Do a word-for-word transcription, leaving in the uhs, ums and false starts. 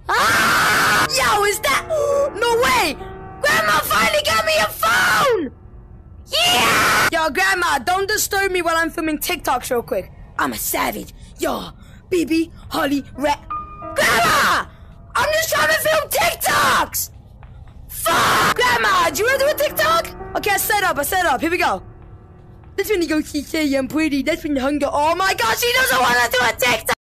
Ah! Yo, is that? No way! Grandma finally got me a phone! Yeah! Yo, Grandma, don't disturb me while I'm filming TikToks real quick. I'm a savage. Yo, B B, Holly, Rat. Grandma! I'm just trying to film TikToks! Fuck! Grandma, do you want to do a TikTok? Okay, I set up, I set up. Here we go. That's when you go, she say I'm pretty. That's when you hunger. Oh my gosh, she doesn't want to do a TikTok!